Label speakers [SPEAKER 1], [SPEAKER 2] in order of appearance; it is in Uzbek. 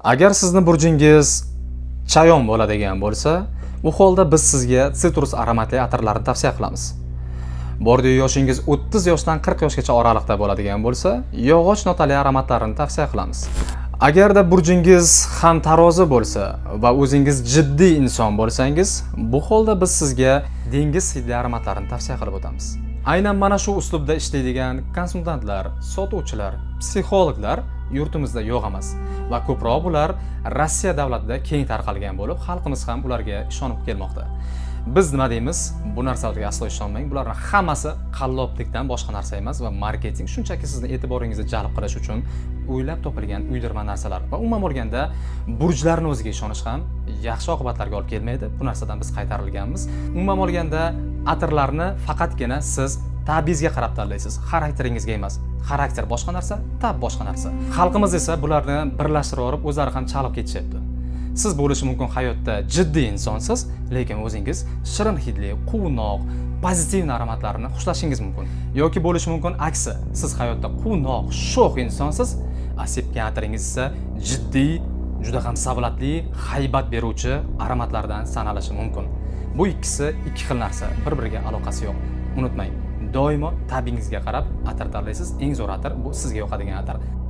[SPEAKER 1] Agar sizni burjingiz chayon bo'ladigan bo'lsa, u holda biz sizga sitrus aromatli atirlarni tavsiya qilamiz. Bordi yoshingiz 30 yoshdan 40 yoshgacha oraliqda bo'ladigan bo'lsa, yog'och notali aromatlarini tavsiya qilamiz. Agarda burjingiz ham tarozi bo'lsa va o'zingiz jiddiy inson bo'lsangiz, bu holda biz sizga dengiz hidli aromatlarini tavsiya qilib o'tamiz. Aynan mana shu uslubda ishlaydigan konsultantlar, sotuvchilar, psixologlar yurtimizda yo'q emas va ko'proq bular Rossiya davlatida keng tarqalgan bo'lib, xalqimiz ham ularga ishonib kelmoqda. Biz nima deymiz? Bu narsalarga aslo ishonmang. Bularning hammasi qalloblikdan boshqa narsa emas va marketing shunchaki sizni e'tiboringizni jalb qilish uchun o'ylab topilgan uydirma narsalar. Va umuman olganda burjlarning o'ziga ishonish ham yaxshi oqibatlarga olib kelmaydi. Bu narsadan biz qaytarilganmiz. Umuman olganda atirlarni faqatgina siz tabizga qarab tanlaysiz, xarakteringizga emas. Xarakter boshqa narsa, tab boshqa narsa. Xalqimiz esa bularni birlashtirib olib, o'zlari ham chalib ketishyapti. Siz bo'lishi mumkin hayotda jiddiy insonsiz, lekin o'zingiz shirin hidli, quvnoq, pozitiv aromatlarni xushlashingiz mumkin. Yoki bo'lishi mumkin aksi. Siz hayotda quvnoq, sho'x insonsiz, sepgan atiringiz esa jiddiy, juda ham savlatli, haybat beruvchi aromatlardan sanalishi mumkin. Bu ikkisi ikki xil narsa, bir-biriga aloqasi yo'q. Unutmang, doimo tabingizga qarab atir tanlaysiz. Eng zo'r atir bu sizga yoqadigan atir.